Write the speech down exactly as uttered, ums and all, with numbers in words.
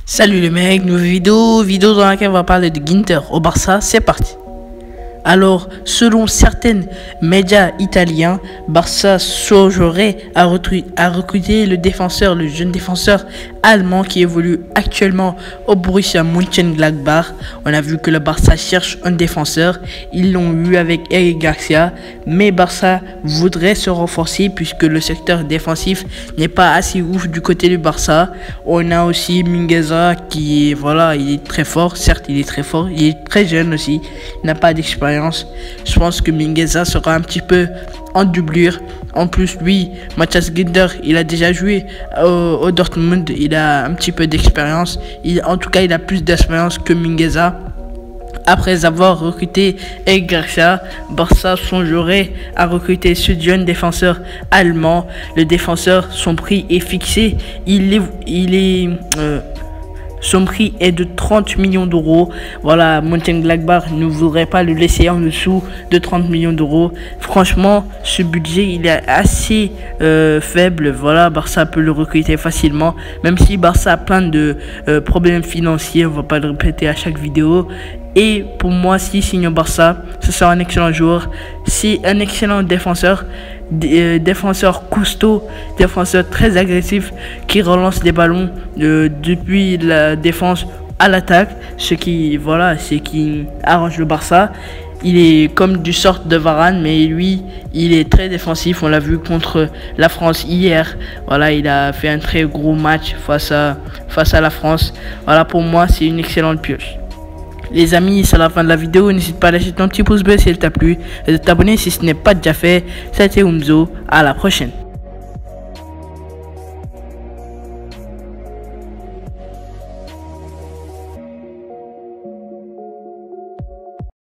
Salut les mecs, nouvelle vidéo, vidéo dans laquelle on va parler de Ginter au Barça, c'est parti. Alors, selon certains médias italiens, Barça songerait à, à recruter le défenseur, le jeune défenseur allemand qui évolue actuellement au Borussia Mönchengladbach. On a vu que le Barça cherche un défenseur, ils l'ont eu avec Eric Garcia, mais Barça voudrait se renforcer puisque le secteur défensif n'est pas assez ouf du côté du Barça. On a aussi Mingueza qui est, voilà, il est très fort, certes il est très fort, il est très jeune aussi, il n'a pas d'expérience. Je pense que Mingueza sera un petit peu en doublure. En plus, lui, Matthias Ginter, il a déjà joué au, au Dortmund. Il a un petit peu d'expérience. En tout cas, il a plus d'expérience que Mingueza. Après avoir recruté Eric Garcia, Barça songerait à recruter ce jeune défenseur allemand. Le défenseur, son prix est fixé. Il est... Il est euh, Son prix est de trente millions d'euros. Voilà, Mönchengladbach ne voudrait pas le laisser en dessous de trente millions d'euros. Franchement, ce budget, il est assez euh, faible. Voilà, Barça peut le recruter facilement. Même si Barça a plein de euh, problèmes financiers, on ne va pas le répéter à chaque vidéo. Et pour moi, si signe au Barça, ce sera un excellent joueur. C'est un excellent défenseur. Euh, défenseur costaud, défenseur très agressif qui relance les ballons euh, depuis la défense à l'attaque, ce qui voilà, ce qui arrange le Barça. Il est comme du sort de Varane, mais lui, il est très défensif. On l'a vu contre la France hier. Voilà, il a fait un très gros match face à face à la France. Voilà, pour moi, c'est une excellente pioche. Les amis, c'est la fin de la vidéo. N'hésite pas à lâcher ton petit pouce bleu si elle t'a plu et de t'abonner si ce n'est pas déjà fait. C'était Umzo. À la prochaine.